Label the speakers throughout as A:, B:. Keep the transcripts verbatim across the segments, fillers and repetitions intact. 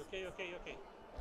A: că e ok, e ok.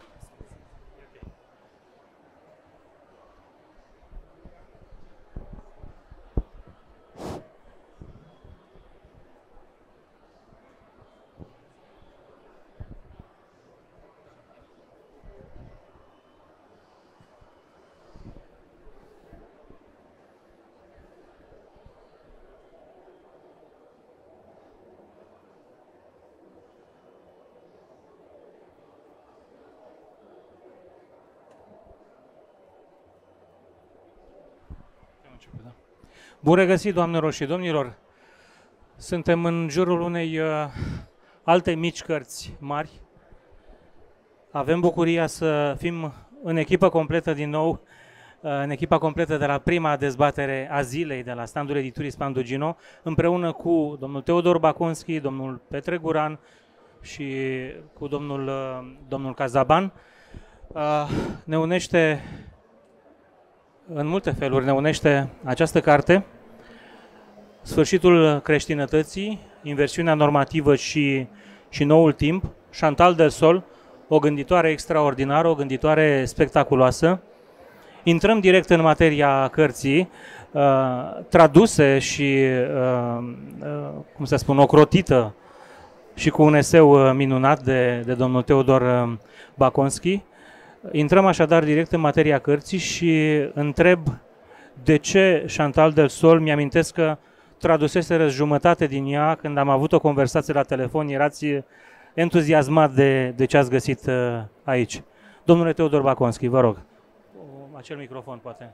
A: Bun regăsit, doamnelor și domnilor! Suntem în jurul unei uh, alte mici cărți mari. Avem bucuria să fim în echipă completă din nou, uh, în echipa completă de la prima dezbatere a zilei de la standul editurii Spandugino, împreună cu domnul Teodor Baconski, domnul Petre Guran și cu domnul, uh, domnul Cazaban. Uh, ne unește în multe feluri, ne unește această carte, Sfârșitul creștinătății, inversiunea normativă și, și noul timp, Chantal del Sol, o gânditoare extraordinară, o gânditoare spectaculoasă. Intrăm direct în materia cărții, uh, traduse și, uh, uh, cum să spun, ocrotită și cu un eseu minunat de, de domnul Teodor Baconski. Intrăm așadar direct în materia cărții și întreb de ce Chantal del Sol. Mi-amintesc că traduseseră jumătate din ea când am avut o conversație la telefon, erați entuziasmat de, de ce ați găsit aici. Domnule Teodor Baconski, vă rog, acel microfon poate.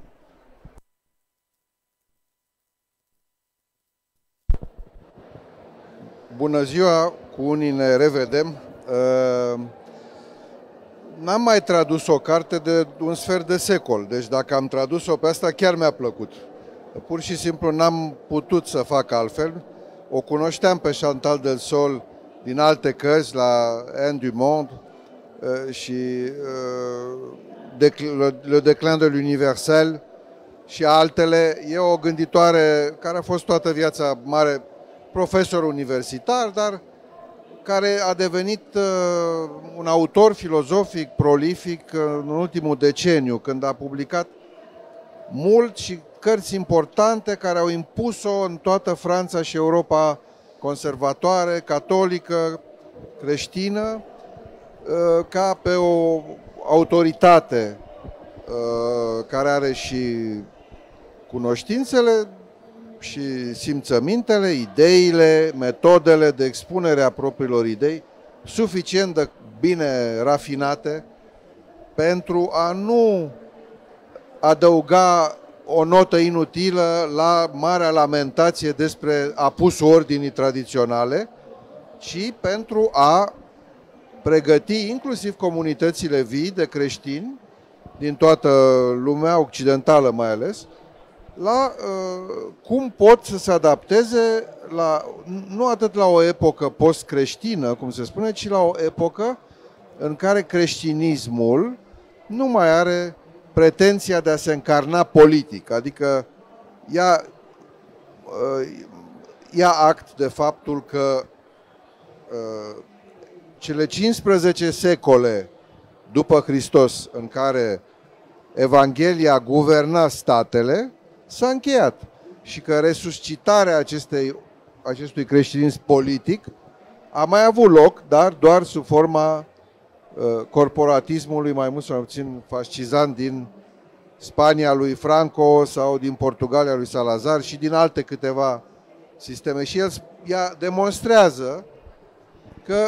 B: Bună ziua, cu unii ne revedem. N-am mai tradus o carte de un sfert de secol, deci dacă am tradus-o pe asta chiar mi-a plăcut. Pur și simplu n-am putut să fac altfel. O cunoșteam pe Chantal del Sol din alte cărți, la Un du Monde și Le Déclin de l'Universel și altele. E o gânditoare care a fost toată viața mare profesor universitar, dar care a devenit un autor filozofic prolific în ultimul deceniu, când a publicat mult și cărți importante care au impus-o în toată Franța și Europa conservatoare, catolică, creștină, ca pe o autoritate care are și cunoștințele și simțămintele, ideile, metodele de expunere a propriilor idei suficient de bine rafinate pentru a nu adăuga o notă inutilă la marea lamentație despre apusul ordinii tradiționale, ci pentru a pregăti inclusiv comunitățile vii de creștini din toată lumea occidentală mai ales, la uh, cum pot să se adapteze la, nu atât la o epocă post-creștină, cum se spune, ci la o epocă în care creștinismul nu mai are pretenția de a se încarna politic, adică ia, ia act de faptul că cele cincisprezece secole după Hristos în care Evanghelia guverna statele s-a încheiat și că resuscitarea acestei, acestui creștinism politic a mai avut loc, dar doar sub forma corporatismului mai mult sau mai puțin fascizant din Spania lui Franco sau din Portugalia lui Salazar și din alte câteva sisteme. Și el ea demonstrează că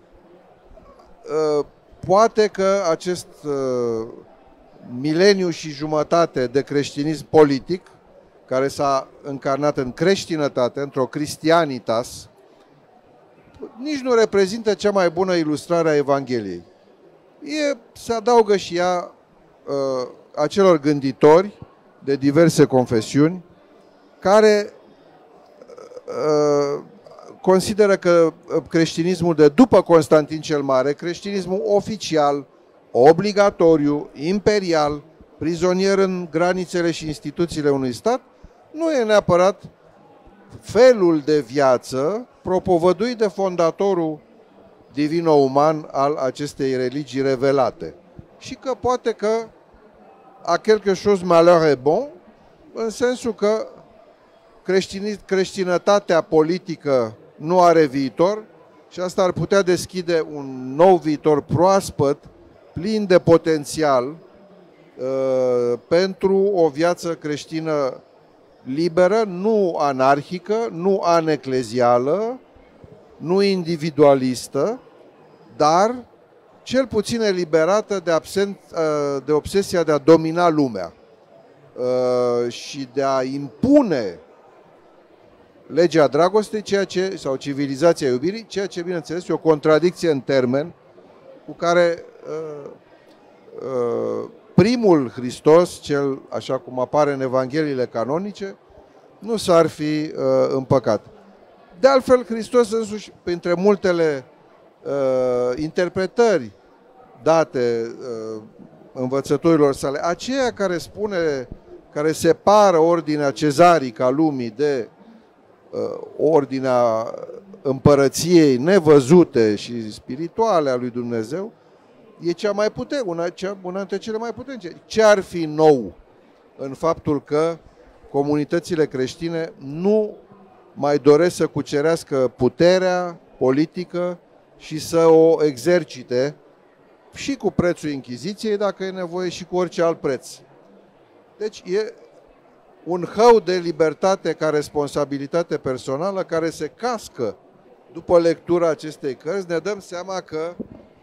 B: uh, poate că acest uh, mileniu și jumătate de creștinism politic, care s-a încarnat în creștinătate, într-o Christianitas, nici nu reprezintă cea mai bună ilustrare a Evangheliei. E, se adaugă și ea uh, acelor gânditori de diverse confesiuni care uh, consideră că creștinismul de după Constantin cel Mare, creștinismul oficial, obligatoriu, imperial, prizonier în granițele și instituțiile unui stat, nu e neapărat felul de viață propovăduit de fondatorul divino-uman al acestei religii revelate. Și că poate că a quelque chose malheur est bon, în sensul că creștinătatea politică nu are viitor și asta ar putea deschide un nou viitor proaspăt, plin de potențial uh, pentru o viață creștină liberă, nu anarhică, nu aneclezială, nu individualistă, dar cel puțin eliberată de, absent, de obsesia de a domina lumea și de a impune legea dragostei, ceea ce, sau civilizația iubirii, ceea ce, bineînțeles, e o contradicție în termen cu care primul Hristos, cel așa cum apare în Evangheliile canonice, nu s-ar fi împăcat. De altfel, Hristos însuși, printre multele uh, interpretări date uh, învățătorilor sale, aceea care spune, care separă ordinea cezarică a lumii de uh, ordinea împărăției nevăzute și spirituale a lui Dumnezeu, e cea mai puternică, una, cea, una dintre cele mai puternice. Ce ar fi nou în faptul că comunitățile creștine nu mai doresc să cucerească puterea politică și să o exercite și cu prețul Inchiziției, dacă e nevoie, și cu orice alt preț. Deci e un hău de libertate ca responsabilitate personală care se cască după lectura acestei cărți. Ne dăm seama că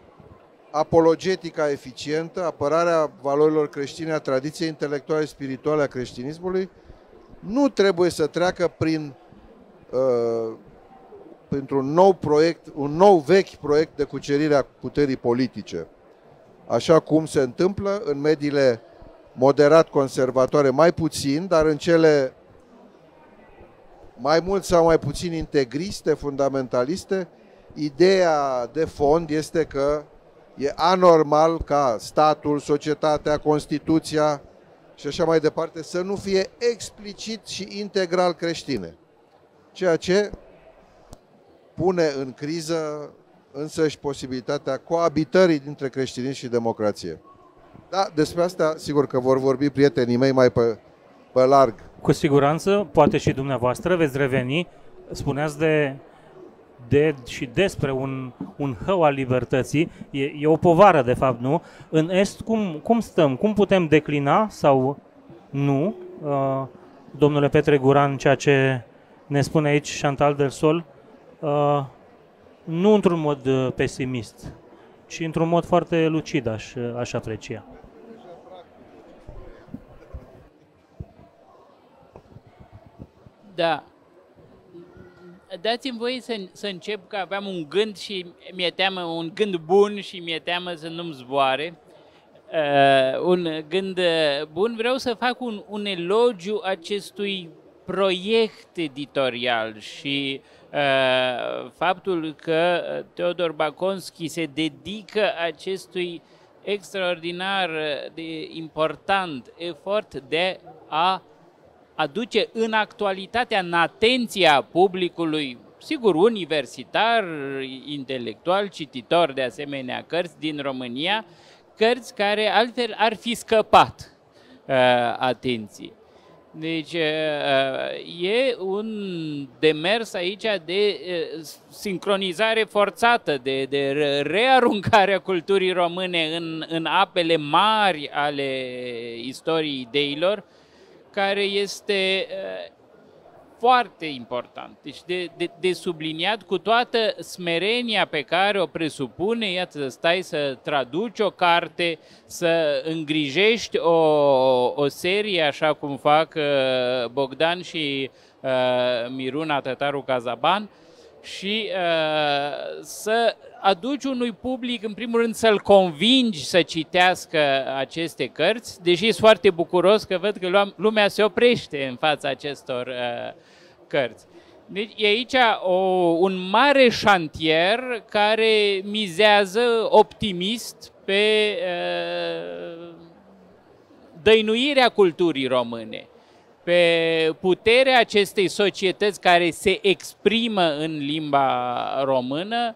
B: apologetica eficientă, apărarea valorilor creștine, a tradiției intelectuale și spirituale a creștinismului, nu trebuie să treacă prin Uh, printr-un nou proiect, un nou vechi proiect de cucerire a puterii politice. Așa cum se întâmplă în mediile moderat conservatoare, mai puțin, dar în cele mai mult sau mai puțin integriste, fundamentaliste, ideea de fond este că e anormal ca statul, societatea, Constituția și așa mai departe să nu fie explicit și integral creștine. Ceea ce pune în criză însăși posibilitatea coabitării dintre creștinism și democrație. Da, despre asta sigur că vor vorbi prietenii mei mai pe, pe larg.
A: Cu siguranță, poate și dumneavoastră veți reveni, spuneați de, de și despre un, un hău al libertății, e, e o povară de fapt, nu? În Est, cum, cum stăm? Cum putem declina sau nu, uh, domnule Petre Guran, ceea ce ne spune aici Chantal del Sol, uh, nu într-un mod pesimist, ci într-un mod foarte lucid, aș, aș aprecia.
C: Da. Dați-mi voie să, să încep, că aveam un gând și mi-e teamă, un gând bun și mi-e teamă să nu-mi zboare. Uh, un gând bun, vreau să fac un, un elogiu acestui proiect editorial și uh, faptul că Teodor Baconski se dedică acestui extraordinar de important efort de a aduce în actualitatea, în atenția publicului, sigur universitar, intelectual, cititor de asemenea cărți din România, cărți care altfel ar fi scăpat uh, atenție. Deci e un demers aici de sincronizare forțată, de, de rearuncare a culturii române în, în apele mari ale istoriei ideilor, care este foarte important. Deci de, de, de subliniat, cu toată smerenia pe care o presupune, iată, să stai să traduci o carte, să îngrijești o, o serie, așa cum fac uh, Bogdan și uh, Miruna Tătaru Cazaban, și uh, să aduci unui public, în primul rând, să-l convingi să citească aceste cărți, deși sunt foarte bucuros că văd că lumea se oprește în fața acestor uh, cărți. Deci e aici o, un mare șantier care mizează optimist pe uh, dăinuirea culturii române, pe puterea acestei societăți care se exprimă în limba română,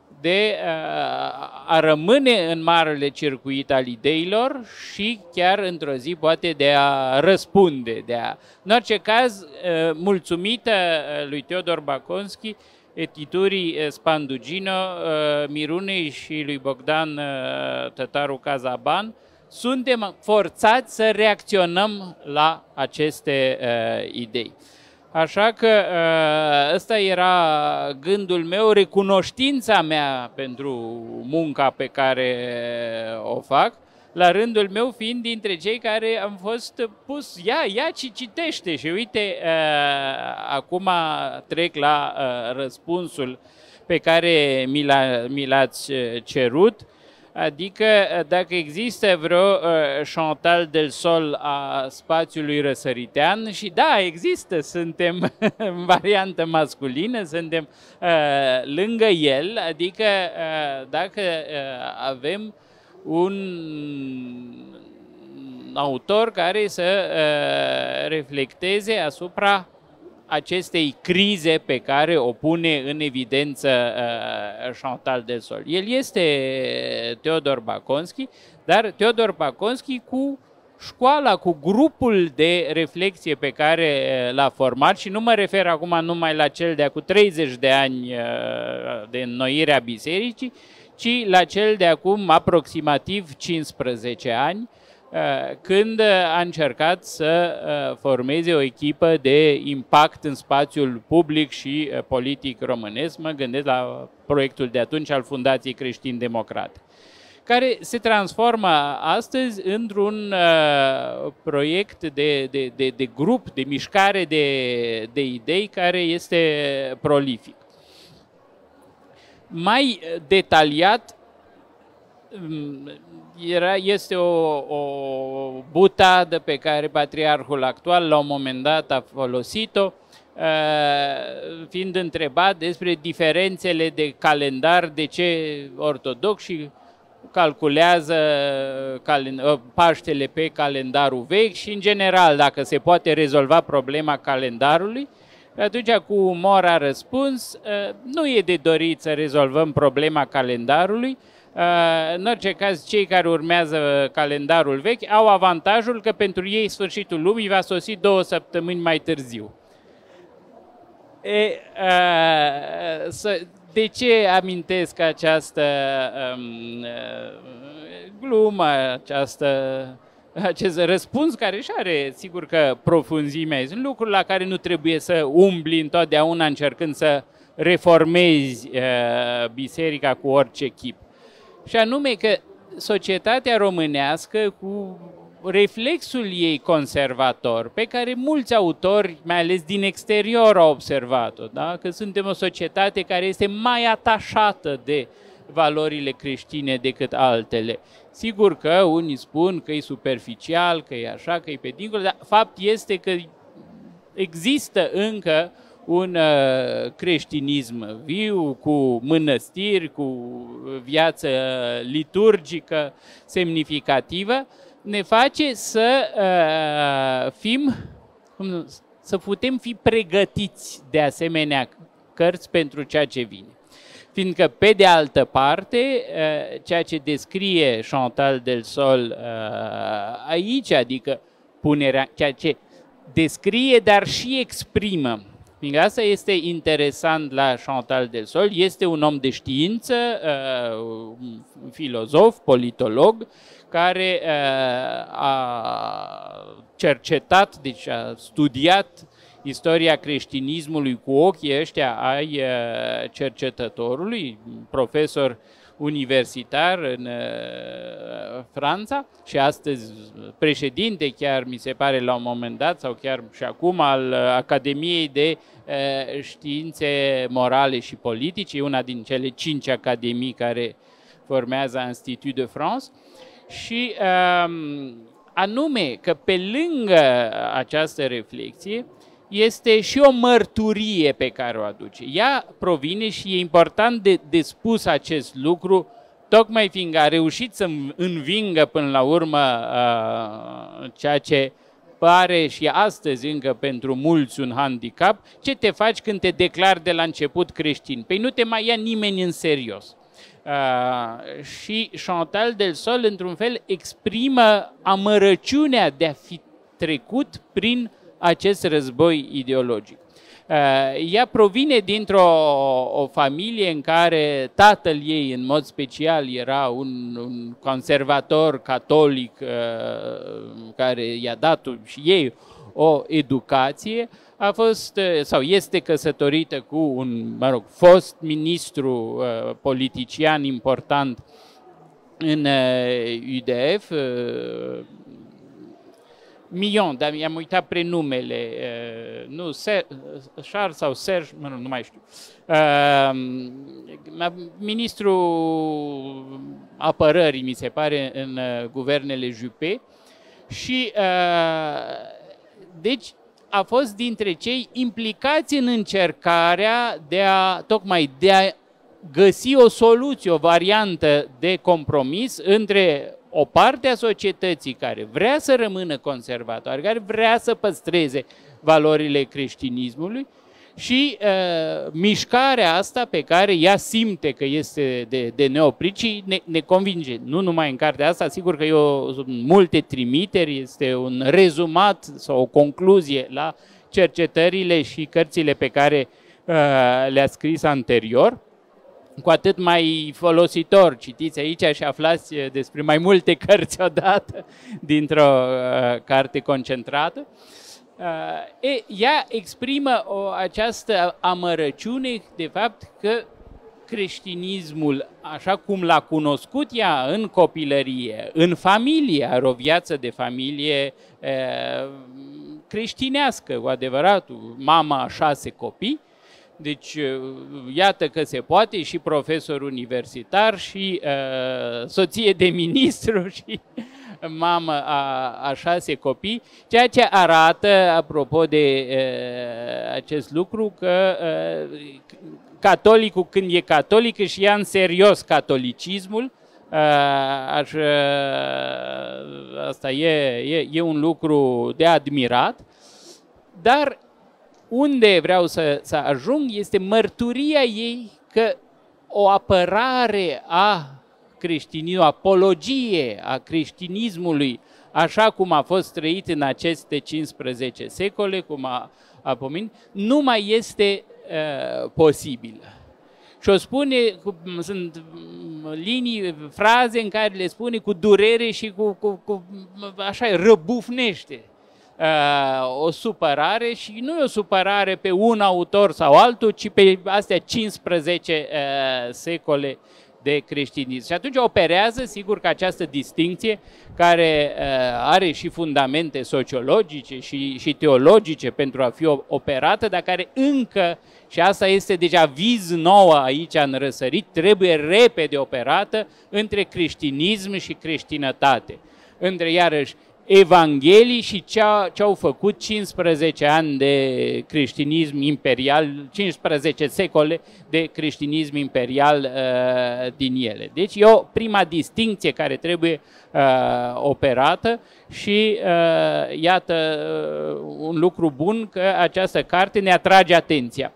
C: de a rămâne în marele circuit al ideilor și chiar într-o zi poate de a răspunde. De a... În orice caz, mulțumită lui Teodor Baconski, editurii Spandugino, Mirunei și lui Bogdan Tătaru Cazaban, suntem forțați să reacționăm la aceste idei. Așa că ăsta era gândul meu, recunoștința mea pentru munca pe care o fac, la rândul meu fiind dintre cei care am fost pus, ia, ia, ci citește și uite, acum trec la răspunsul pe care mi l-ați cerut. Adică dacă există vreo uh, Chantal del Sol a spațiului răsăritean, și da, există, suntem în variantă masculină, suntem uh, lângă el, adică uh, dacă uh, avem un autor care să uh, reflecteze asupra acestei crize pe care o pune în evidență uh, Chantal del Sol. El este Teodor Baconski, dar Teodor Baconski cu școala, cu grupul de reflexie pe care l-a format, și nu mă refer acum numai la cel de acum treizeci de ani uh, de înnoire a bisericii, ci la cel de acum aproximativ cincisprezece ani, când a încercat să formeze o echipă de impact în spațiul public și politic românesc. Mă gândesc la proiectul de atunci al Fundației Creștin-Democrate, care se transformă astăzi într-un proiect de, de, de, de grup, de mișcare de, de idei care este prolific. Mai detaliat, Era, este o, o butadă pe care patriarhul actual la un moment dat a folosit-o, fiind întrebat despre diferențele de calendar, de ce ortodoxii calculează Paștele pe calendarul vechi și, în general, dacă se poate rezolva problema calendarului. Atunci, cu umor a răspuns, nu e de dorit să rezolvăm problema calendarului. În orice caz, cei care urmează calendarul vechi au avantajul că pentru ei sfârșitul lumii va sosi două săptămâni mai târziu. E, a, de ce amintesc această um, glumă, această, acest răspuns care și are, sigur că, profunzimea? Sunt lucruri la care nu trebuie să umbli întotdeauna încercând să reformezi uh, biserica cu orice chip. Și anume că societatea românească, cu reflexul ei conservator, pe care mulți autori, mai ales din exterior, au observat-o, da? Că suntem o societate care este mai atașată de valorile creștine decât altele. Sigur că unii spun că e superficial, că e așa, că e pe dincolo, dar fapt este că există încă un uh, creștinism viu, cu mănăstiri, cu viață liturgică semnificativă, ne face să uh, fim, cum, să putem fi pregătiți de asemenea cărți pentru ceea ce vine. Fiindcă, pe de altă parte, uh, ceea ce descrie Chantal del Sol uh, aici, adică punerea, ceea ce descrie, dar și exprimă. Fiindcă asta este interesant la Chantal del Sol, este un om de știință, un filozof, politolog, care a cercetat, deci a studiat istoria creștinismului cu ochii ăștia ai cercetătorului, profesor universitar în uh, Franța și astăzi președinte, chiar mi se pare la un moment dat, sau chiar și acum, al Academiei de uh, Științe Morale și Politice, una din cele cinci academii care formează Institut de France. Și uh, anume că pe lângă această reflexie, este și o mărturie pe care o aduce. Ea provine, și e important de, de spus acest lucru, tocmai fiindcă a reușit să învingă până la urmă uh, ceea ce pare și astăzi încă pentru mulți un handicap, ce te faci când te declari de la început creștin? Păi nu te mai ia nimeni în serios. Uh, și Chantal Delsol, într-un fel, exprimă amărăciunea de a fi trecut prin acest război ideologic. Uh, ea provine dintr-o o familie în care tatăl ei, în mod special, era un, un conservator catolic uh, care i-a dat și ei o educație, a fost sau este căsătorită cu un, mă rog, fost ministru uh, politician important în uh, U D F, uh, Millon, dar i-am uitat prenumele, uh, nu, Ser, Charles sau Serge, mă, nu, nu mai știu, uh, ministrul apărării, mi se pare, în uh, guvernele Juppé și, uh, deci, a fost dintre cei implicați în încercarea de a, tocmai, de a găsi o soluție, o variantă de compromis între o parte a societății care vrea să rămână conservatoare, care vrea să păstreze valorile creștinismului și uh, mișcarea asta pe care ea simte că este de, de neoprit și ne, ne convinge. Nu numai în cartea asta, sigur că eu sunt multe trimiteri, este un rezumat sau o concluzie la cercetările și cărțile pe care uh, le-a scris anterior. Cu atât mai folositor, citiți aici și aflați despre mai multe cărți odată dintr-o uh, carte concentrată. Uh, e, ea exprimă o, această amărăciune de fapt că creștinismul, așa cum l-a cunoscut ea în copilărie, în familie, are o viață de familie uh, creștinească, cu adevărat, mama a șase copii, deci iată că se poate, și profesor universitar și uh, soție de ministru și mamă a, a șase copii, ceea ce arată, apropo de uh, acest lucru, că uh, catolicul, când e catolic, își ia în serios catolicismul. Uh, aș, uh, asta e, e, e un lucru de admirat, dar unde vreau să, să ajung este mărturia ei că o apărare a creștinismului, apologie a creștinismului, așa cum a fost trăit în aceste cincisprezece secole, cum a, a pomenit, nu mai este uh, posibilă. Și o spune, cu, sunt linii, fraze în care le spune cu durere și cu, cu, cu așa, răbufnește uh, o supărare, și nu e o supărare pe un autor sau altul, ci pe astea cincisprezece uh, secole de creștinism. Și atunci operează, sigur, că această distincție, care uh, are și fundamente sociologice și, și teologice pentru a fi operată, dar care încă, și asta este deja viz nouă aici în răsărit, trebuie repede operată între creștinism și creștinătate. Între, iarăși, Evanghelii și ce au făcut cincisprezece ani de creștinism imperial, cincisprezece secole de creștinism imperial uh, din ele. Deci e o prima distincție care trebuie uh, operată și uh, iată uh, un lucru bun că această carte ne atrage atenția.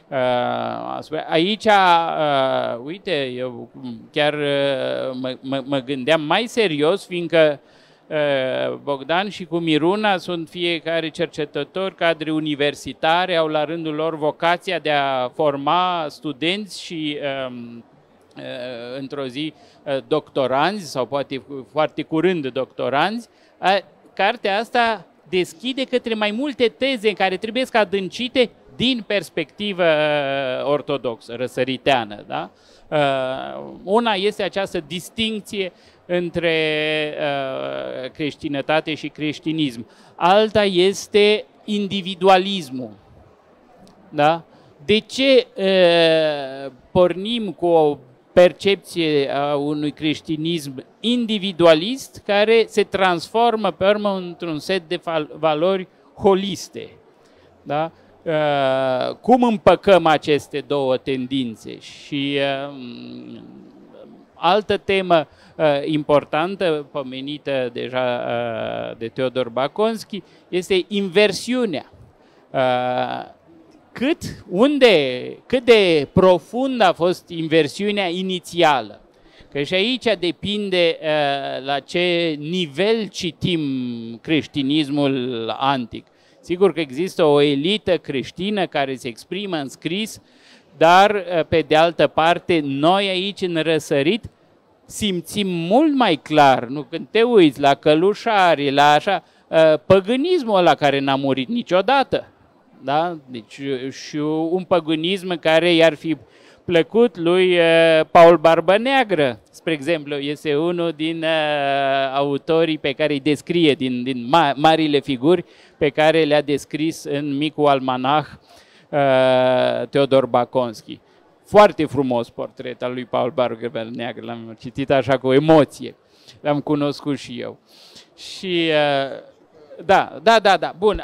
C: Uh, aici, uh, uite, eu chiar uh, mă, mă, mă gândeam mai serios, fiindcă Bogdan și cu Miruna sunt fiecare cercetători, cadre universitare, au la rândul lor vocația de a forma studenți și um, uh, într-o zi uh, doctoranzi, sau poate foarte curând doctoranzi. Uh, cartea asta deschide către mai multe teze care trebuie să adâncite din perspectivă uh, ortodoxă, răsăriteană. Da? Uh, una este această distincție între uh, creștinătate și creștinism. Alta este individualismul. Da? De ce uh, pornim cu o percepție a unui creștinism individualist care se transformă pe urmă într-un set de valori holiste? Da? Uh, cum împăcăm aceste două tendințe? Și uh, altă temă uh, importantă, pomenită deja uh, de Teodor Baconski, este inversiunea. Uh, cât, unde, cât de profund a fost inversiunea inițială. Că și aici depinde uh, la ce nivel citim creștinismul antic. Sigur că există o elită creștină care se exprimă în scris, dar, uh, pe de altă parte, noi aici în răsărit simțim mult mai clar, nu, când te uiți la călușari, la așa, uh, păgânismul ăla care n-a murit niciodată. Da? Deci, și un păgânism care i-ar fi plăcut lui uh, Paul Barbă Neagră, spre exemplu, este unul din uh, autorii pe care îi descrie, din, din ma marile figuri pe care le-a descris în Micul Almanah uh, Teodor Baconski. Foarte frumos portret al lui Paul Barbă Neagră, l-am citit așa cu emoție, l-am cunoscut și eu. Și... Uh, Da, da, da, da, bun,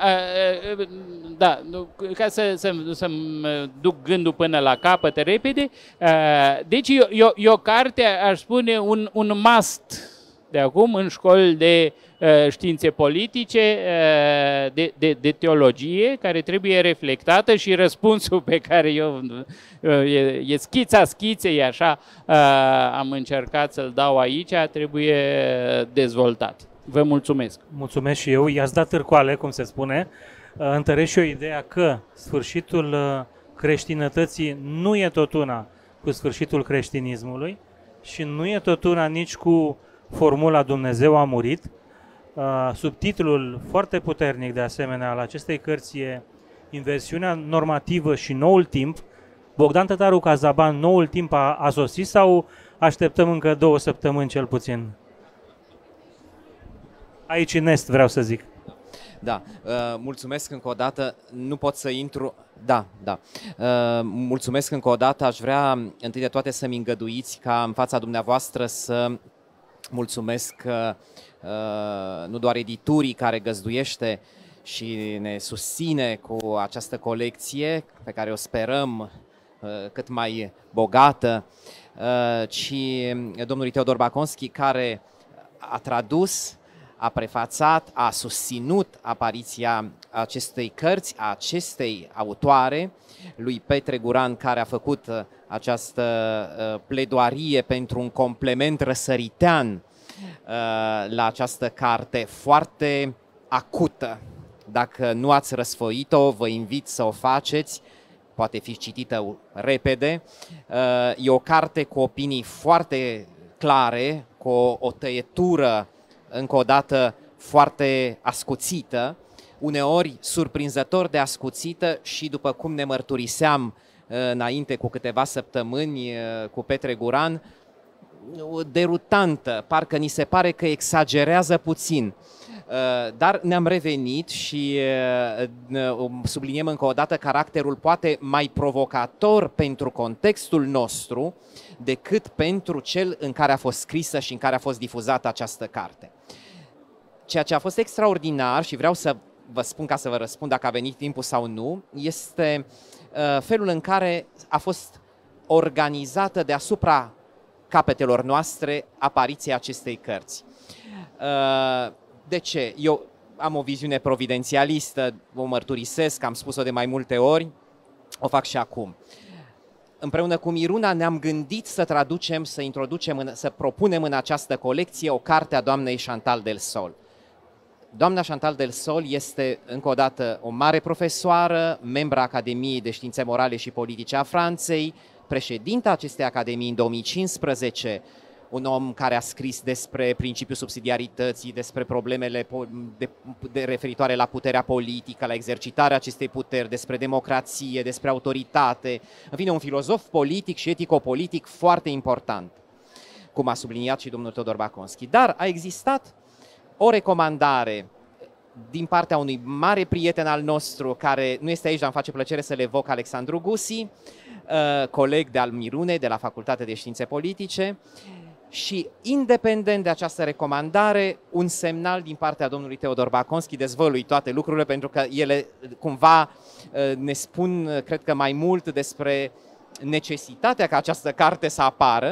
C: da, ca să, să, să-mi duc gândul până la capăt repede, deci e o, o carte, aș spune, un, un must de acum în școli de științe politice, de, de, de teologie, care trebuie reflectată și răspunsul pe care eu, e, e schița schiței, așa, am încercat să-l dau aici, trebuie dezvoltat. Vă mulțumesc.
A: Mulțumesc și eu. I-ați dat târcoale, cum se spune. Întăresc și eu ideea că sfârșitul creștinătății nu e tot una cu sfârșitul creștinismului și nu e tot una nici cu formula Dumnezeu a murit. Subtitlul foarte puternic de asemenea al acestei cărți e Inversiunea normativă și noul timp. Bogdan Tătaru Cazaban, noul timp a, a sosit sau așteptăm încă două săptămâni cel puțin? Aici în est, vreau să zic.
D: Da, uh, mulțumesc încă o dată, nu pot să intru, da, da, uh, mulțumesc încă o dată, aș vrea întâi de toate să-mi îngăduiți ca în fața dumneavoastră să mulțumesc uh, nu doar editurii care găzduiește și ne susține cu această colecție pe care o sperăm uh, cât mai bogată, uh, ci domnului Teodor Baconski care a tradus, a prefațat, a susținut apariția acestei cărți, a acestei autoare, lui Petre Guran, care a făcut această pledoarie pentru un complement răsăritean la această carte foarte acută. Dacă nu ați răsfoit-o, vă invit să o faceți, poate fi citită repede. E o carte cu opinii foarte clare, cu o, o tăietură încă o dată foarte ascuțită, uneori surprinzător de ascuțită și, după cum ne mărturiseam înainte cu câteva săptămâni cu Petre Guran, derutantă, parcă ni se pare că exagerează puțin. Dar ne-am revenit și subliniem încă o dată caracterul poate mai provocator pentru contextul nostru decât pentru cel în care a fost scrisă și în care a fost difuzată această carte. Ceea ce a fost extraordinar și vreau să vă spun ca să vă răspund dacă a venit timpul sau nu, este felul în care a fost organizată deasupra capetelor noastre apariția acestei cărți. De ce? Eu am o viziune providențialistă, o mărturisesc, am spus-o de mai multe ori, o fac și acum. Împreună cu Miruna ne-am gândit să traducem, să introducem, în, să propunem în această colecție o carte a doamnei Chantal del Sol. Doamna Chantal del Sol este, încă o dată, o mare profesoară, membra Academiei de Științe Morale și Politice a Franței, președinta acestei academii în două mii cincisprezece, un om care a scris despre principiul subsidiarității, despre problemele de, de referitoare la puterea politică, la exercitarea acestei puteri, despre democrație, despre autoritate, în fine, un filozof politic și etico-politic foarte important, cum a subliniat și domnul Teodor Baconski. Dar a existat o recomandare din partea unui mare prieten al nostru, care nu este aici, dar îmi face plăcere să le evoc, Alexandru Gusi, coleg de al Mirunei, de la Facultatea de Științe Politice, și, independent de această recomandare, un semnal din partea domnului Teodor Baconski, dezvălui toate lucrurile, pentru că ele cumva ne spun, cred că mai mult despre necesitatea ca această carte să apară.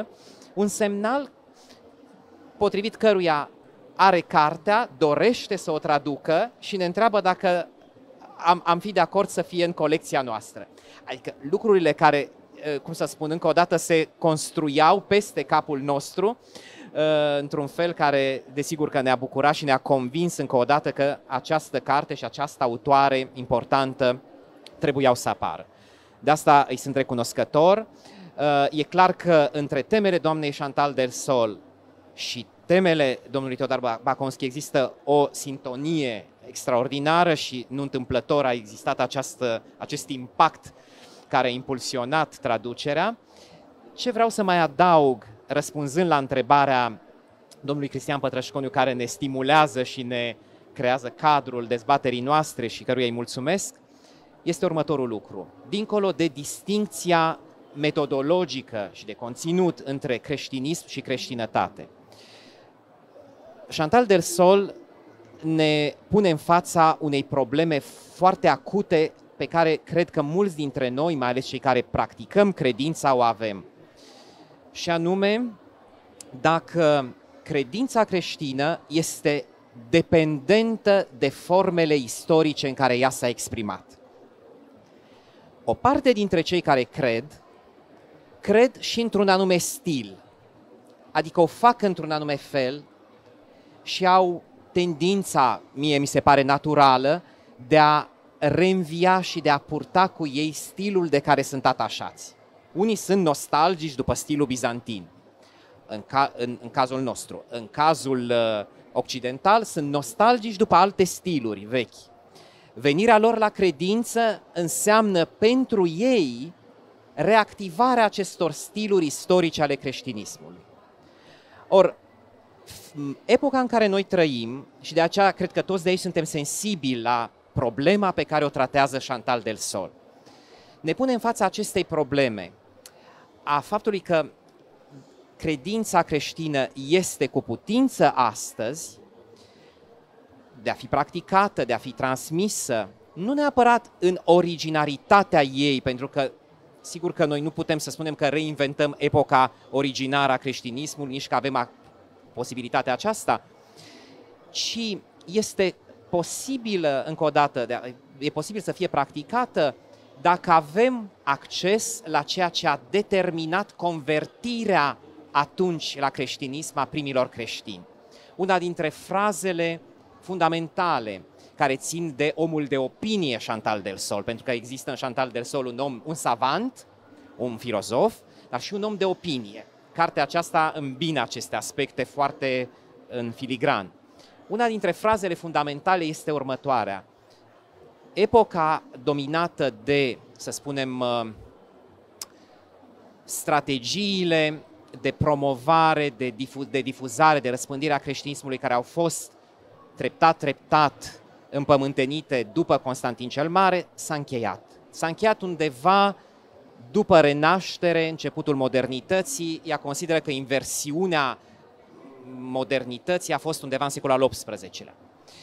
D: Un semnal potrivit căruia are cartea, dorește să o traducă și ne întreabă dacă am, am fi de acord să fie în colecția noastră. Adică lucrurile care, cum să spun, încă o dată se construiau peste capul nostru, într-un fel care, desigur că ne-a bucurat și ne-a convins încă o dată că această carte și această autoare importantă trebuiau să apară. De asta îi sunt recunoscător. E clar că între temele doamnei Chantal Delsol și temele domnului Teodor Baconschi există o sintonie extraordinară și nu întâmplător a existat această, acest impact care a impulsionat traducerea. Ce vreau să mai adaug, răspunzând la întrebarea domnului Cristian Pătrășconiu, care ne stimulează și ne creează cadrul dezbaterii noastre și căruia îi mulțumesc, este următorul lucru. Dincolo de distincția metodologică și de conținut între creștinism și creștinătate, Chantal Delsol ne pune în fața unei probleme foarte acute pe care cred că mulți dintre noi, mai ales cei care practicăm credința, o avem. Și anume, dacă credința creștină este dependentă de formele istorice în care ea s-a exprimat. O parte dintre cei care cred, cred și într-un anume stil, adică o fac într-un anume fel și au tendința, mie mi se pare naturală, de a reînvia și de a purta cu ei stilul de care sunt atașați. Unii sunt nostalgici după stilul bizantin, în, ca, în, în cazul nostru. În cazul uh, occidental sunt nostalgici după alte stiluri vechi. Venirea lor la credință înseamnă pentru ei reactivarea acestor stiluri istorice ale creștinismului. Or, epoca în care noi trăim, și de aceea cred că toți de aici suntem sensibili la problema pe care o tratează Chantal Delsol, ne pune în fața acestei probleme a faptului că credința creștină este cu putință astăzi de a fi practicată, de a fi transmisă, nu neapărat în originaritatea ei, pentru că sigur că noi nu putem să spunem că reinventăm epoca originară a creștinismului, nici că avem posibilitatea aceasta, ci este posibilă, încă o dată, e posibil să fie practicată dacă avem acces la ceea ce a determinat convertirea atunci la creștinism a primilor creștini. Una dintre frazele fundamentale care țin de omul de opinie Chantal Delsol, pentru că există în Chantal Delsol un om, un savant, un filozof, dar și un om de opinie. Cartea aceasta îmbină aceste aspecte foarte în filigran. Una dintre frazele fundamentale este următoarea. Epoca dominată de, să spunem, strategiile de promovare, de, difu- de difuzare, de răspândire a creștinismului care au fost treptat, treptat împământenite după Constantin cel Mare, s-a încheiat. S-a încheiat undeva după Renaștere, începutul modernității. Ea consideră că inversiunea modernității a fost undeva în secolul al optsprezecelea.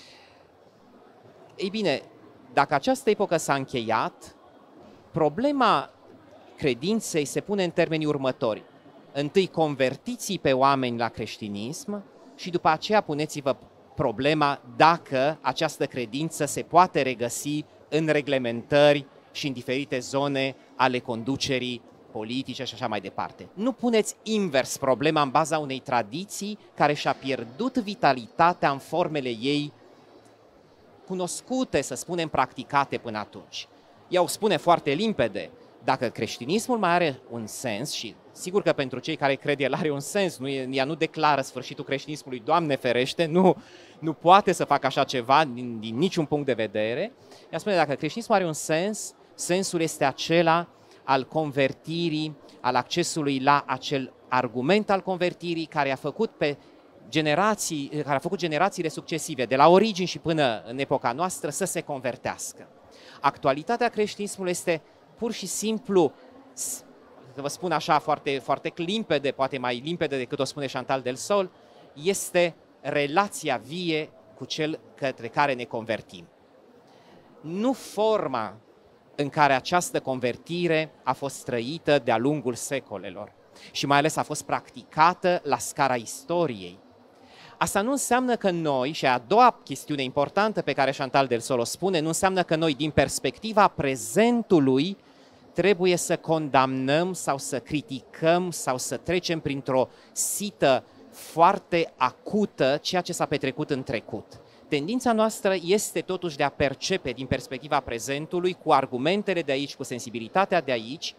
D: Ei bine, dacă această epocă s-a încheiat, problema credinței se pune în termenii următori. Întâi convertiți pe oameni la creștinism și după aceea puneți-vă problema dacă această credință se poate regăsi în reglementări și în diferite zone ale conducerii politice și așa mai departe. Nu puneți invers problema în baza unei tradiții care și-a pierdut vitalitatea în formele ei cunoscute, să spunem, practicate până atunci. Ea o spune foarte limpede, dacă creștinismul mai are un sens, și sigur că pentru cei care cred el are un sens, nu e, ea nu declară sfârșitul creștinismului, Doamne ferește, nu, nu poate să facă așa ceva din, din niciun punct de vedere. Ea spune, dacă creștinismul are un sens, sensul este acela al convertirii, al accesului la acel argument al convertirii care a făcut pe generații, care a făcut generațiile succesive, de la origini și până în epoca noastră, să se convertească. Actualitatea creștinismului este pur și simplu, să vă spun așa foarte, foarte limpede, poate mai limpede decât o spune Chantal Delsol, este relația vie cu cel către care ne convertim. Nu forma în care această convertire a fost trăită de-a lungul secolelor. și mai ales a fost practicată la scara istoriei. Asta nu înseamnă că noi, și a doua chestiune importantă pe care Chantal Delsol o spune, nu înseamnă că noi, din perspectiva prezentului, trebuie să condamnăm sau să criticăm sau să trecem printr-o sită foarte acută ceea ce s-a petrecut în trecut. Tendința noastră este totuși de a percepe din perspectiva prezentului, cu argumentele de aici, cu sensibilitatea de aici,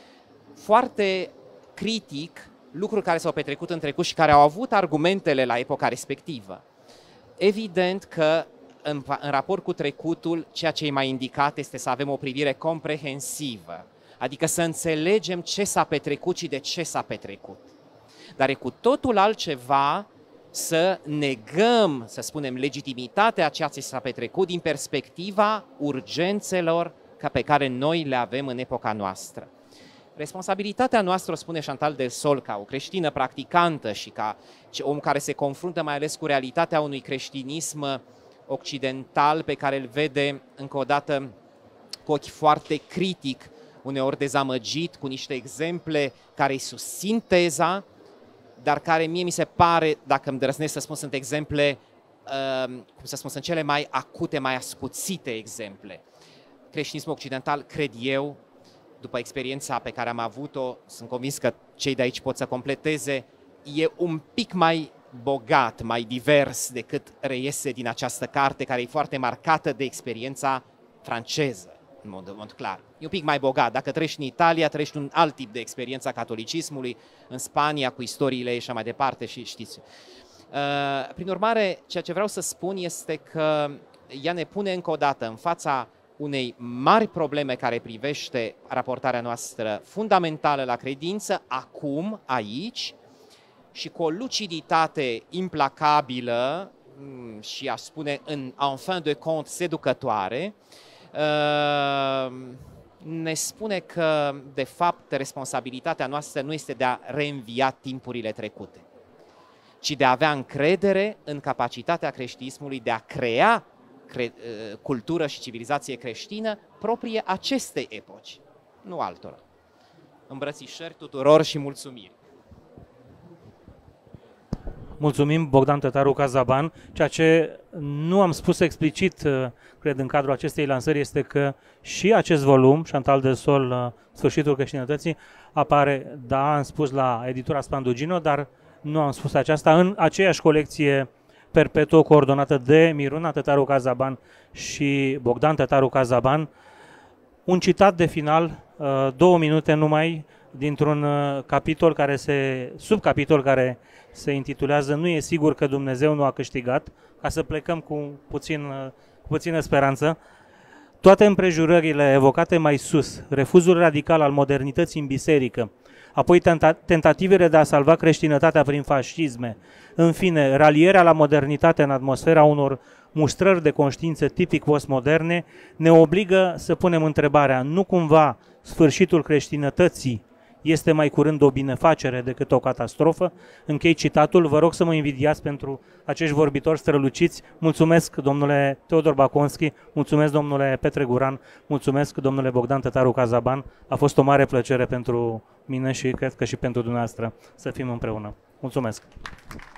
D: foarte critic, lucruri care s-au petrecut în trecut și care au avut argumentele la epoca respectivă. Evident că în, în raport cu trecutul, ceea ce e mai indicat este să avem o privire comprehensivă, adică să înțelegem ce s-a petrecut și de ce s-a petrecut. Dar e cu totul altceva să negăm, să spunem, legitimitatea a ceea ce s-a petrecut din perspectiva urgențelor pe care noi le avem în epoca noastră. Responsabilitatea noastră, o spune Chantal Delsol, ca o creștină practicantă și ca om care se confruntă mai ales cu realitatea unui creștinism occidental pe care îl vede încă o dată cu ochi foarte critic, uneori dezamăgit, cu niște exemple care îi susțin teza, dar care mie mi se pare, dacă îmi îndrăznesc să spun, sunt exemple, uh, cum să spun, sunt cele mai acute, mai ascuțite exemple. Creștinismul occidental, cred eu, după experiența pe care am avut-o, sunt convins că cei de aici pot să completeze, e un pic mai bogat, mai divers decât reiese din această carte, care e foarte marcată de experiența franceză, în mod, în mod clar. E un pic mai bogat. Dacă trăiești în Italia, trăiești un alt tip de experiență a catolicismului, în Spania, cu istoriile ei și așa mai departe, și știți. Prin urmare, ceea ce vreau să spun este că ea ne pune încă o dată în fața unei mari probleme care privește raportarea noastră fundamentală la credință, acum, aici, și cu o luciditate implacabilă și, aș spune, în en fin de compte, seducătoare, ne spune că, de fapt, responsabilitatea noastră nu este de a reînvia timpurile trecute, ci de a avea încredere în capacitatea creștinismului de a crea cre cultură și civilizație creștină proprie acestei epoci, nu altora. Îmbrățișări tuturor și mulțumiri!
A: Mulțumim, Bogdan Tătaru Cazaban. Ceea ce nu am spus explicit, cred, în cadrul acestei lansări, este că și acest volum, Chantal Delsol, Sfârșitul creștinătății, apare, da, am spus, la editura Spandugino, dar nu am spus aceasta, în aceeași colecție perpetuă coordonată de Miruna Tătaru Cazaban și Bogdan Tătaru Cazaban. Un citat de final, două minute numai, dintr-un capitol care se, subcapitol care se intitulează Nu e sigur că Dumnezeu nu a câștigat, ca să plecăm cu, puțin, cu puțină speranță. Toate împrejurările evocate mai sus, refuzul radical al modernității în biserică, apoi tenta tentativele de a salva creștinătatea prin fascisme, în fine, ralierea la modernitate în atmosfera unor mustrări de conștiință tipic postmoderne, ne obligă să punem întrebarea, nu cumva sfârșitul creștinătății este mai curând o binefacere decât o catastrofă? Închei citatul, vă rog să mă invidiați pentru acești vorbitori străluciți. Mulțumesc, domnule Teodor Baconski, mulțumesc, domnule Petre Guran, mulțumesc, domnule Bogdan Tătaru Cazaban. A fost o mare plăcere pentru mine și cred că și pentru dumneavoastră să fim împreună. Mulțumesc!